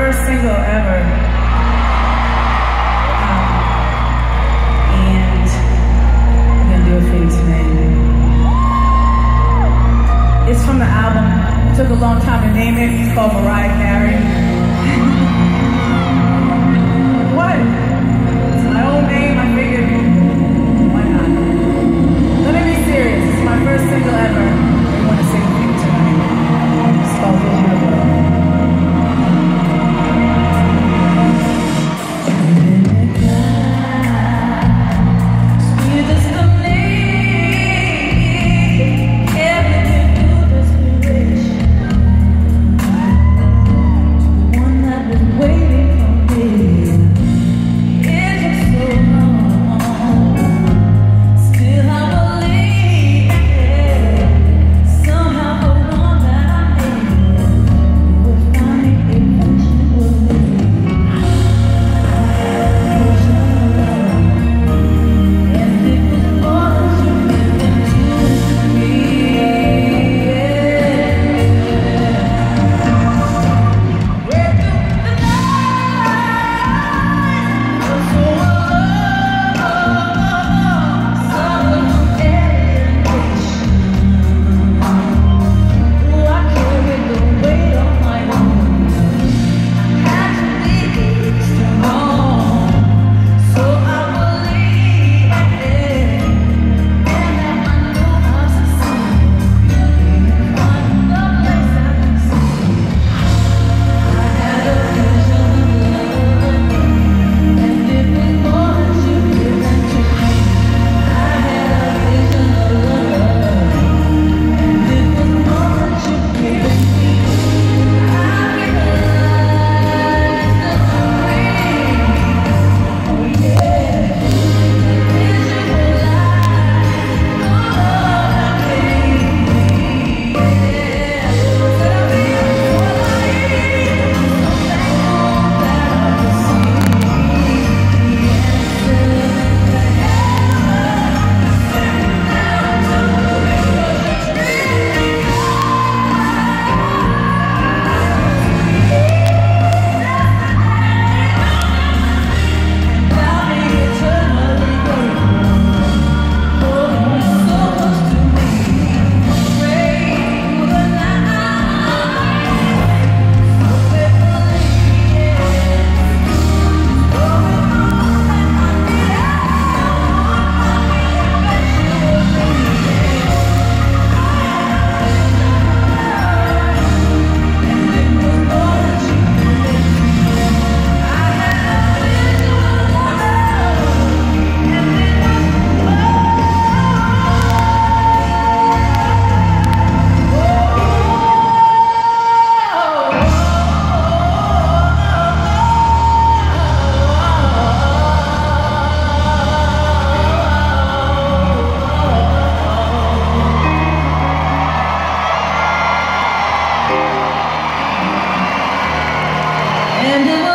first single ever. And I'm gonna do it for you tonight. It's from the album. It took a long time to name it. It's called Mariah Carey. What? It's my own name. I figured, why not? Let me be serious. It's my first single ever. I want to sing it for you tonight. It's called Vulnerable. And